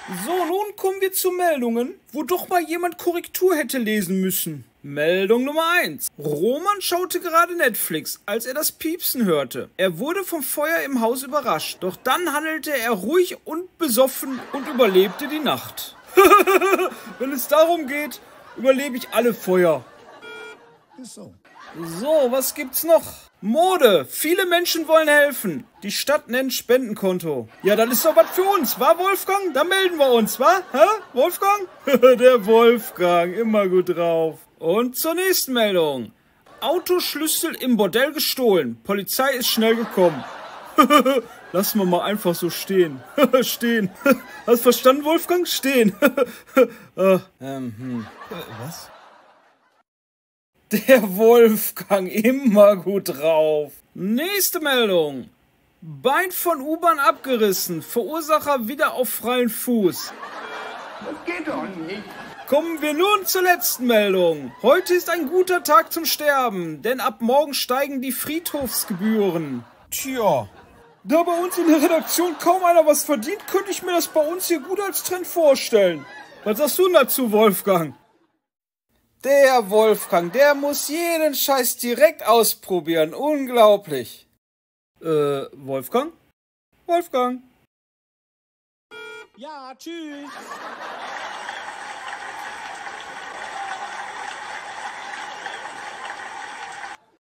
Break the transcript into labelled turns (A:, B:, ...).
A: So, nun kommen wir zu Meldungen, wo doch mal jemand Korrektur hätte lesen müssen. Meldung Nummer 1. Roman schaute gerade Netflix, als er das Piepsen hörte. Er wurde vom Feuer im Haus überrascht, doch dann handelte er ruhig und besoffen und überlebte die Nacht. Wenn es darum geht, überlebe ich alle Feuer. So, was gibt's noch? Mode. Viele Menschen wollen helfen. Die Stadt nennt Spendenkonto. Ja, das ist doch was für uns, wa, Wolfgang? Da melden wir uns, wa? Hä, Wolfgang? Der Wolfgang, immer gut drauf. Und zur nächsten Meldung. Autoschlüssel im Bordell gestohlen. Polizei ist schnell gekommen. Lassen wir mal einfach so stehen. Stehen. Hast verstanden, Wolfgang? Stehen. Was? Der Wolfgang, immer gut drauf. Nächste Meldung. Bein von U-Bahn abgerissen. Verursacher wieder auf freien Fuß.
B: Das geht doch nicht.
A: Kommen wir nun zur letzten Meldung. Heute ist ein guter Tag zum Sterben, denn ab morgen steigen die Friedhofsgebühren. Tja, da bei uns in der Redaktion kaum einer was verdient, könnte ich mir das bei uns hier gut als Trend vorstellen. Was sagst du dazu, Wolfgang? Der Wolfgang, der muss jeden Scheiß direkt ausprobieren. Unglaublich. Wolfgang? Wolfgang?
C: Ja, tschüss.